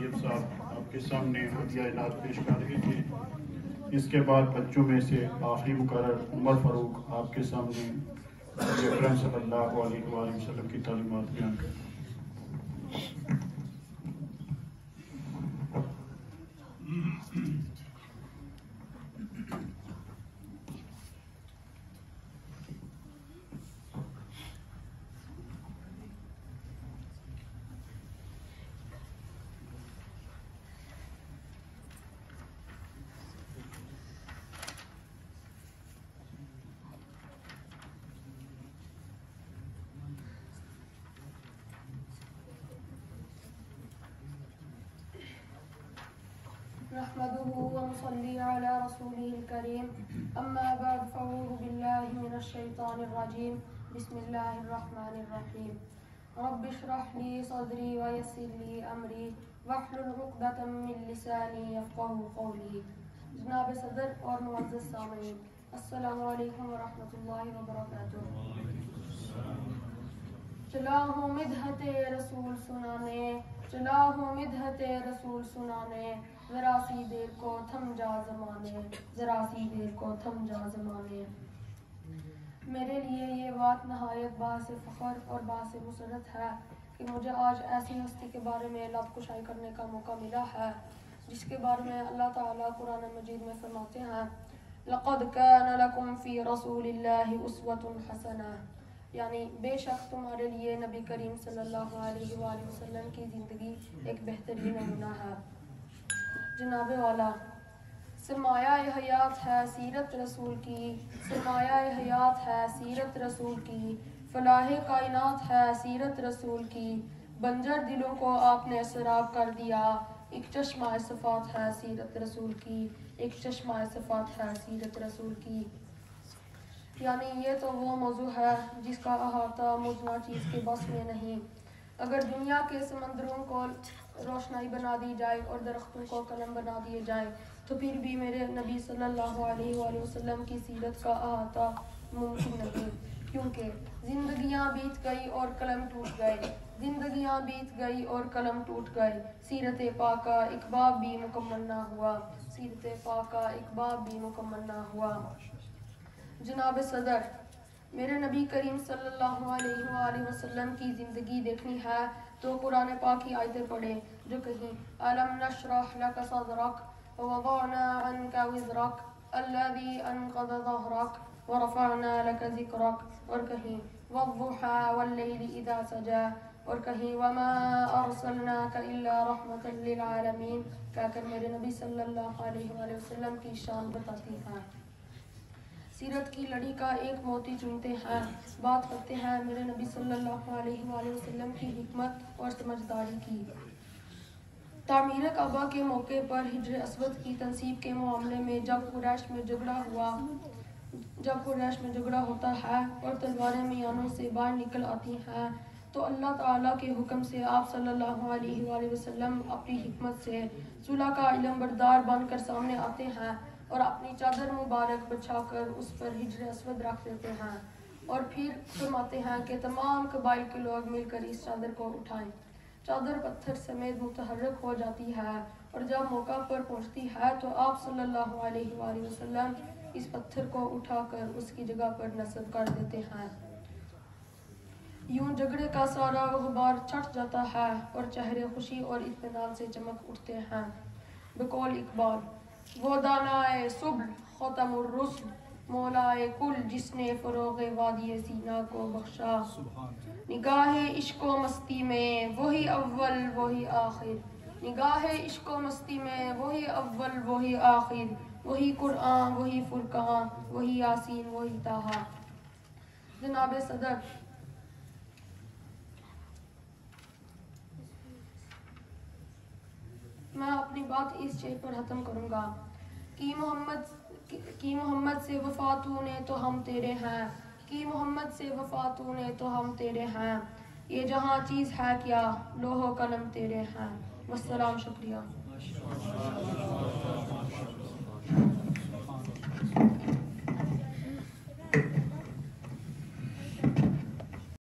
طیب صاحب آپ کے سامنے ہدیہ انعام پیش کر رہے تھے۔ اس کے بعد بچوں میں سے آخری مقرر عمر فاروق آپ کے سامنے نبی اکرم صلی اللہ علیہ وآلہ وسلم کی تعلیمات بیان کریں۔ نحمده ونصلي على رسوله الكريم أما بعد فأعوذ بالله من الشيطان الرجيم بسم الله الرحمن الرحيم رب اشرح لي صدري ويسر لي أمري واحلل عقدة من لساني يفقهوا قولي۔ جناب صدر اور معزز سامعین، السلام علیکم ورحمۃ اللہ وبرکاتہ۔ چلا ہوں مدحت رسول سنانے، چلا ہوں مدحت رسول سنانے، ذرا سی دیر کو تھم جا زمانے، ذرا سی دیر کو تھم جا زمانے۔ میرے لیے یہ بات نہایت باعث فخر اور باعث مسرت ہے کہ مجھے آج ایسی ہستی کے بارے میں لب کشائی کرنے کا موقع ملا ہے جس کے بارے میں اللہ تعالیٰ قرآن مجید میں فرماتے ہیں لَقَدْ كَانَ لَكُمْ فِي رَسُولِ اللَّهِ أُسْوَةٌ حَسَنَةٌ، یعنی بے شک تمہارے لیے نبی کریم صلی اللہ علیہ وآلہ وسلم کی زندگی ایک بہترین نمونہ ہے۔ جناب والا، سرمایہ حیات ہے سیرت رسول کی، سرمایہ حیات ہے سیرت رسول کی، فلاح کائنات ہے سیرت رسول کی، بنجر دلوں کو آپ نے سراب کر دیا، ایک چشمہ صفات ہے سیرت رسول کی، ایک چشمہ صفات ہے سیرت رسول کی۔ یعنی یہ تو وہ موضوع ہے جس کا احاطہ مجمع چیز کے بس میں نہیں۔ اگر دنیا کے سمندروں کو روشنائی بنا دی جائے اور درختوں کو قلم بنا دیے جائیں تو پھر بھی میرے نبی صلی اللہ علیہ وآلہ وسلم کی سیرت کا احاطہ ممکن نہیں، کیونکہ زندگیاں بیت گئی اور قلم ٹوٹ گئے، زندگیاں بیت گئی اور قلم ٹوٹ گئے، سیرت پاک کا ایک باب بھی مکمل نہ ہوا، سیرت پاک کا ایک باب بھی مکمل نہ ہوا۔ جناب صدر، میرے نبی کریم صلی اللہ علیہ وآلہ وسلم کی زندگی دیکھنی ہے تو قرآن پاک کی آیتیں پڑھیں جو کہیں أَلَمْ نَشْرَحْ لَكَ صَدْرَكَ وَوَضَعْنَا عَنْكَ وِزْرَكَ الَّذِي أَنْقَضَ ظَهْرَكَ وَرَفَعْنَا لَكَ ذِكْرَكَ، اور کہیں وَالضُّحَى وَاللَّيْلِ إِذَا سَجَى، اور کہیں وَمَا أَرْسَلْنَاكَ إِلَّا رَحْمَةً لِلْعَالَمِينَ کہہ کر میرے نبی صلی اللہ علیہ وآلہ وسلم کی شان بتاتی ہیں۔ سیرت کی لڑی کا ایک موتی چنتے ہیں، بات کرتے ہیں میرے نبی صلی اللہ علیہ وآلہ وسلم کی حکمت اور سمجھداری کی۔ تعمیر کعبہ کے موقع پر حجر اسود کی تنصیب کے معاملے میں جب قریش میں جھگڑا ہوتا ہے اور تلواریں میانوں سے باہر نکل آتی ہیں تو اللہ تعالیٰ کے حکم سے آپ صلی اللہ علیہ وآلہ وسلم اپنی حکمت سے صلح کا علم بردار بن کر سامنے آتے ہیں اور اپنی چادر مبارک بچھا کر اس پر حجر اسود رکھ دیتے ہیں اور پھر فرماتے ہیں کہ تمام قبائل کے لوگ مل کر اس چادر کو اٹھائیں۔ چادر پتھر سمیت متحرک ہو جاتی ہے اور جب موقع پر پہنچتی ہے تو آپ صلی اللہ علیہ وآلہ وسلم اس پتھر کو اٹھا کر اس کی جگہ پر نصب کر دیتے ہیں۔ یوں جھگڑے کا سارا غبار چھٹ جاتا ہے اور چہرے خوشی اور اطمینان سے چمک اٹھتے ہیں۔ بقول اقبال، وہ دانائے صبح ختم الرسل مولائے کل جس نے فروغ وادی سینا کو بخشا، نگاہ عشق و مستی میں وہی اول وہی آخر، نگاہ عشق و مستی میں وہی اول وہی آخر، وہی قرآن وہی فرقان وہی یاسین وہی طٰہٰ۔ جناب صدر، میں اپنی بات اس شعر پر ختم کروں گا کہ محمد سے وفا تو نے تو ہم تیرے ہیں، کہ محمد سے وفا تو نے تو ہم تیرے ہیں، یہ جہاں چیز ہے کیا لوح و قلم تیرے ہیں۔ والسلام، شکریہ۔